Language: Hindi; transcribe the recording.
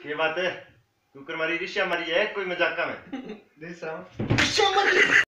ये बात है कुकर मारी ऋषा मारी है कोई मजाका में ऋषा मरी